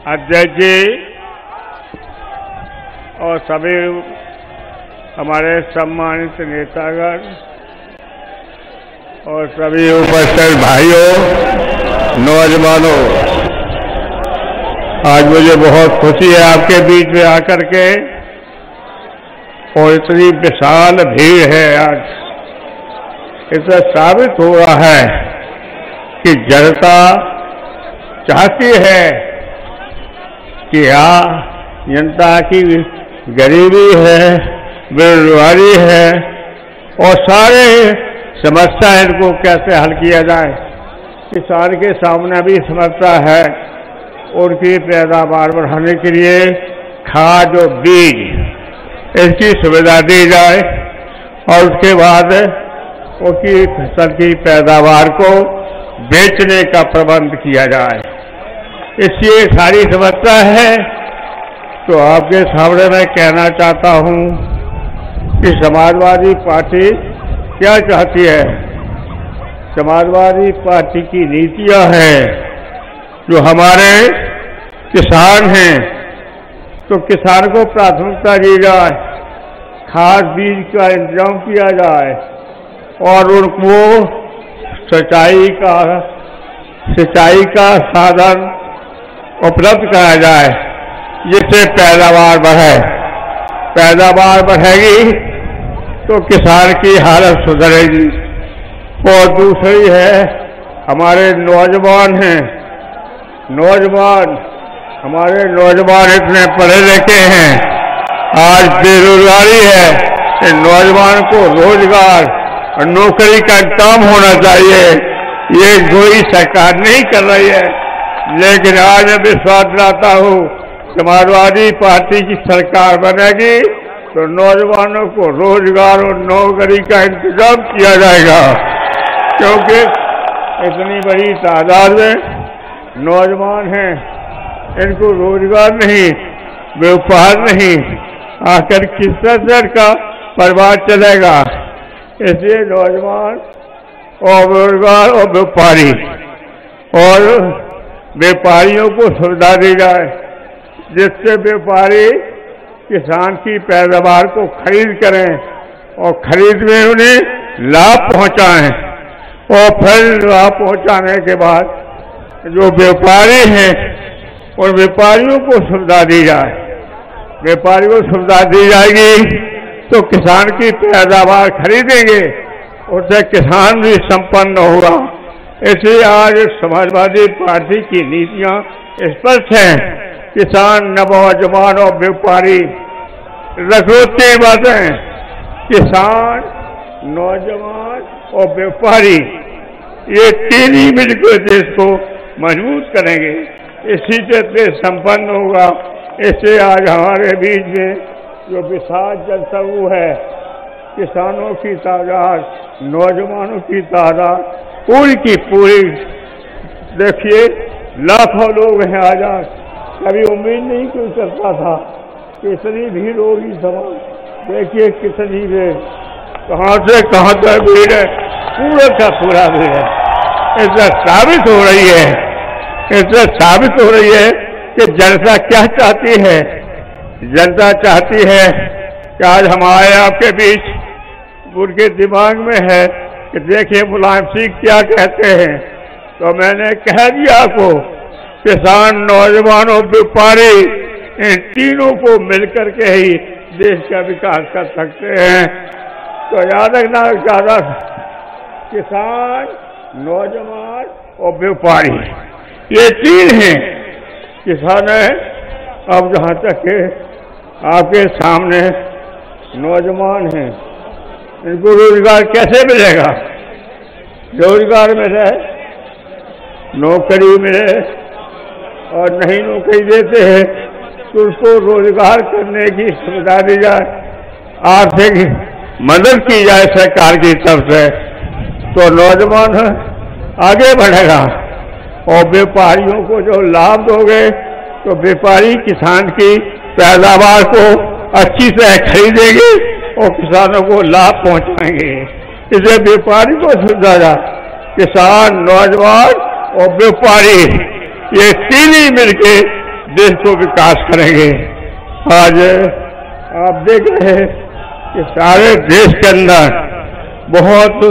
अध्यक्ष जी और सभी हमारे सम्मानित नेतागण और सभी उपस्थित भाइयों, नौजवानों, आज मुझे बहुत खुशी है आपके बीच में आकर के, और इतनी विशाल भीड़ है आज। इससे साबित हो रहा है कि जनता चाहती है कि जनता की गरीबी है, बेरोजगारी है और सारे समस्या इनको कैसे हल किया जाए। किसान के सामने भी समस्या है, उनकी पैदावार बढ़ाने के लिए खाद और बीज इसकी सुविधा दी जाए और उसके बाद उनकी फसल की पैदावार को बेचने का प्रबंध किया जाए। इसलिए सारी समस्या है। तो आपके सामने मैं कहना चाहता हूं कि समाजवादी पार्टी क्या चाहती है। समाजवादी पार्टी की नीतियां हैं, जो हमारे किसान हैं तो किसान को प्राथमिकता दी जाए, खाद बीज का इंतजाम किया जाए और उनको सिंचाई का साधन उपलब्ध कराया जाए, जिससे पैदावार बढ़े। पैदावार बढ़ेगी तो किसान की हालत सुधरेगी। और दूसरी है, हमारे नौजवान हैं, हमारे नौजवान इतने पढ़े लिखे हैं, आज बेरोजगारी है। इन नौजवान को रोजगार और नौकरी का काम होना चाहिए। ये कोई सरकार नहीं कर रही है, लेकिन आज मैं विश्वास दिलाता हूँ, समाजवादी पार्टी की सरकार बनेगी तो नौजवानों को रोजगार और नौकरी का इंतजाम किया जाएगा। क्योंकि इतनी बड़ी तादाद में नौजवान हैं, इनको रोजगार नहीं, व्यापार नहीं, आखिर किस तरह का परिवार चलेगा। इसलिए नौजवान और रोजगार और व्यापारियों को सुविधा दी जाए, जिससे व्यापारी किसान की पैदावार को खरीद करें और खरीद में उन्हें लाभ पहुंचाएं। और फिर लाभ पहुंचाने के बाद जो व्यापारी हैं उन व्यापारियों को सुविधा दी जाए। व्यापारियों को सुविधा दी जाएगी तो किसान की पैदावार खरीदेंगे, उससे किसान भी संपन्न होगा। इसलिए आज समाजवादी पार्टी की नीतियां स्पष्ट हैं। किसान, नौजवान और व्यापारी, रखोती बातें, किसान, नौजवान और व्यापारी, ये तीन ही मिलकर देश को मजबूत करेंगे। इसी से देश संपन्न होगा। इससे आज हमारे बीच में जो विशाल जनसमूह है, किसानों की तादाद, नौजवानों की तादाद पूरी की पूरी, देखिए लाखों लोग हैं। आज कभी उम्मीद नहीं कोई करता था कि इतनी भीड़ होगी। सवाल देखिए कितनी भीड़, कहाँ से कहाँ तक भीड़ है, पूरा का पूरा भीड़ है। इससे साबित हो रही है कि जनता क्या चाहती है। जनता चाहती है कि आज हमारे आपके बीच उनके दिमाग में है कि देखिए मुलायम सिंह क्या कहते हैं। तो मैंने कह दिया आपको, किसान, नौजवान और व्यापारी, इन तीनों को मिलकर के ही देश का विकास कर सकते हैं। तो याद रखना, ज्यादा किसान, नौजवान और व्यापारी, ये तीन हैं। किसान है, अब जहाँ तक है आपके सामने नौजवान हैं, इनको रोजगार कैसे मिलेगा। रोजगार मिले, नौकरी मिले, और नहीं नौकरी देते हैं तो उसको रोजगार करने की सुविधा दी जाए, आर्थिक मदद की जाए सरकार की तरफ से, तो नौजवान आगे बढ़ेगा। और व्यापारियों को जो लाभ दोगे तो व्यापारी किसान की पैदावार को अच्छी तरह खरीदेंगे और किसानों को लाभ पहुंचाएंगे। इसे व्यापारी को सुविधा, किसान, नौजवान और व्यापारी, ये तीन ही मिलके देश को विकास करेंगे। आज आप देख रहे हैं कि सारे देश के अंदर बहुत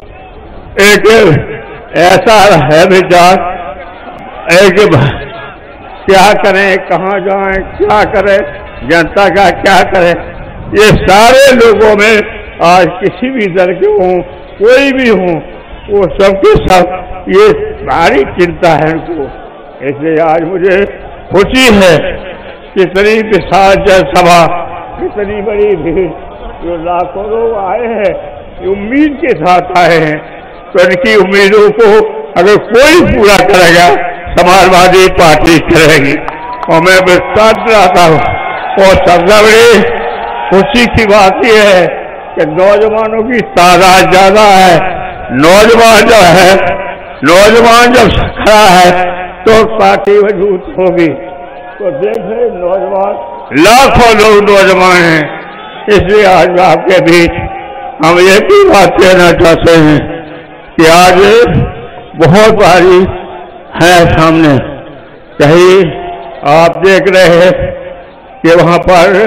एक ऐसा है विचार एक क्या करें, कहाँ जाएं, क्या करें, जनता का क्या करें, ये सारे लोगों में आज किसी भी दल के हों, कोई भी हों, वो सबके सब ये भारी चिंता है उनको। इसलिए आज मुझे खुशी है कि इतनी विशाल जनसभा, इतनी बड़ी भीड़, जो लाखों लोग आए हैं, उम्मीद के साथ आए हैं, तो इनकी उम्मीदों को अगर कोई पूरा करेगा, समाजवादी पार्टी करेगी। और मैं विश्वास दिलाता हूँ। और सबसे बड़ी खुशी की बात यह है कि नौजवानों की तादाद ज्यादा है। नौजवान जो है, नौजवान जब खड़ा है तो पार्टी मजबूत होगी। तो देख रहे नौजवान, लाखों लोग नौजवान हैं। इसलिए आज आपके बीच हम ये भी बात कहना चाहते हैं कि आज बहुत भारी है सामने। कहीं आप देख रहे हैं कि वहां पर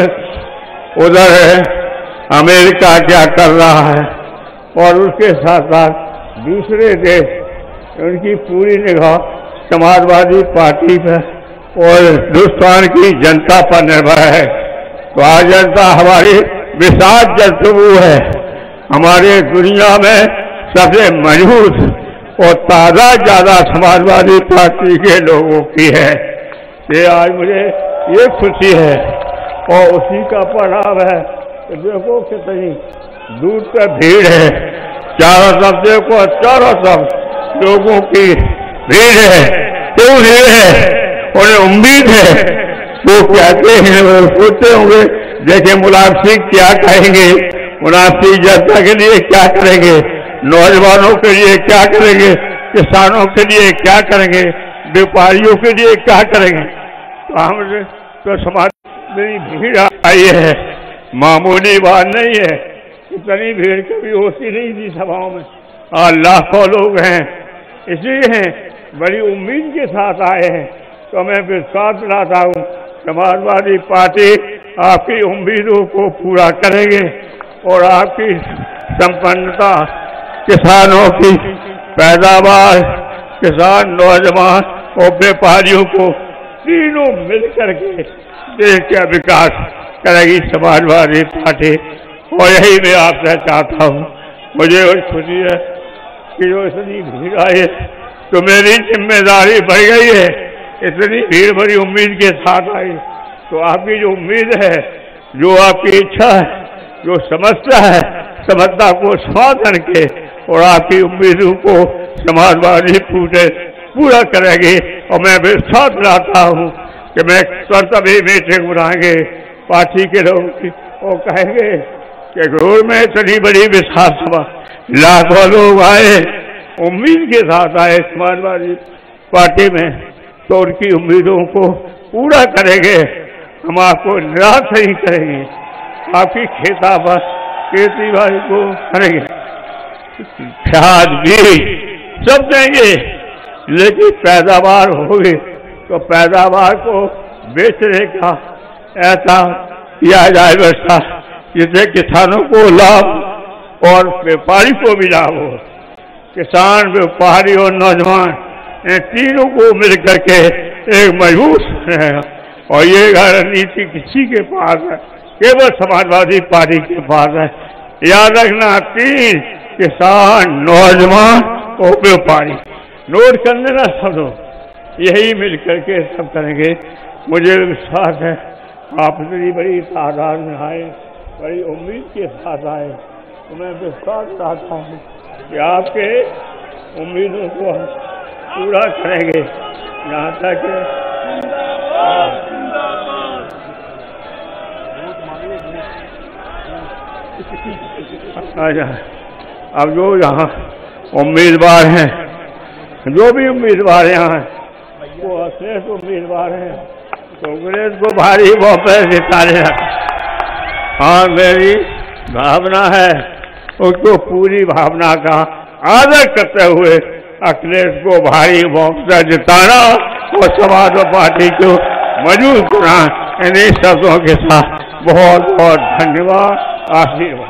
उधर अमेरिका क्या कर रहा है और उसके साथ साथ दूसरे देश, उनकी पूरी निगाह समाजवादी पार्टी पर और हिंदुस्तान की जनता पर निर्भर है। तो आज जनता हमारी विशाल जनसमूह है, हमारे दुनिया में सबसे मजबूत और तादाद ज्यादा समाजवादी पार्टी के लोगों की है। ये आज मुझे ये खुशी है और उसी का परिणाम है कि देखो कितनी दूर तक भीड़ है, चारों तरफ देखो, चारों तरफ लोगों की भीड़ है। क्यों भीड़ है? उन्हें उम्मीद है, वो कहते हैं, वो सोचते होंगे देखे मुलायम सिंह क्या कहेंगे, मुलायम सिंह जनता के लिए क्या करेंगे, नौजवानों के लिए क्या करेंगे, किसानों के लिए क्या करेंगे, व्यापारियों के लिए क्या करेंगे। तो हम तो समाज में भीड़ आई है, मामूली बात नहीं है। इतनी भीड़ कभी होती नहीं थी सभाओं में, और लाखों लोग हैं, इसलिए हैं बड़ी उम्मीद के साथ आए हैं। तो मैं विश्वास दिलाता हूँ समाजवादी पार्टी आपकी उम्मीदों को पूरा करेंगे और आपकी संपन्नता, किसानों की पैदावार, किसान, नौजवान और व्यापारियों को तीनों मिलकर के देश का विकास करेगी समाजवादी पार्टी। और यही मैं आपसे चाहता हूँ। मुझे खुशी है कि जो इतनी भीड़ आई है तो मेरी जिम्मेदारी बढ़ गई है। इतनी भीड़ बड़ी उम्मीद के साथ आई, तो आपकी जो उम्मीद है, जो आपकी इच्छा है, जो समस्या है, समस्या को समाधान के और आपकी उम्मीदों को समाजवादी पूरा करेंगे। और मैं विश्वास दिलाता हूँ कि मैं तभी मीटिंग बुलाएंगे पार्टी के लोगों की और कहेंगे कि रोड में इतनी बड़ी विशाल सभा, लाखों लोग आए, उम्मीद के साथ आए समाजवादी पार्टी में, तो उनकी उम्मीदों को पूरा करेंगे। हम आपको निराश नहीं करेंगे, आपकी खेती बाड़ी को करेंगे, खाद बीज सब देंगे, लेकिन पैदावार होगी तो पैदावार को बेचने का ऐसा किया जाए व्यवस्था जिससे किसानों को लाभ और व्यापारी को भी लाभ हो। किसान, व्यापारी और नौजवान, इन तीनों को मिलकर के एक मजबूत रहेगा। और ये रणनीति किसी के पास है, केवल समाजवादी पार्टी के पास है। याद रखना, तीन, किसान, नौजवान और व्यापारी, नोट कर लेना सब लोग, यही मिलकर के सब करेंगे। मुझे विश्वास है आप इतनी बड़ी तादाद में आए, बड़ी उम्मीद के साथ आए, तो मैं विश्वास चाहता हूँ कि आपके उम्मीदों को हम पूरा करेंगे। यहाँ तक अब जो यहाँ उम्मीदवार हैं, जो भी उम्मीदवार यहाँ हैं, वो श्रेष्ठ उम्मीदवार हैं, कांग्रेस को भारी बहुमत जिताने। हाँ, मेरी भावना है, उसको पूरी भावना का आदर करते हुए अखिलेश को भारी बहुमत जिताना और समाजवादी पार्टी को मौजूद रहा। इन्हीं शब्दों के साथ बहुत बहुत धन्यवाद, आशीर्वाद।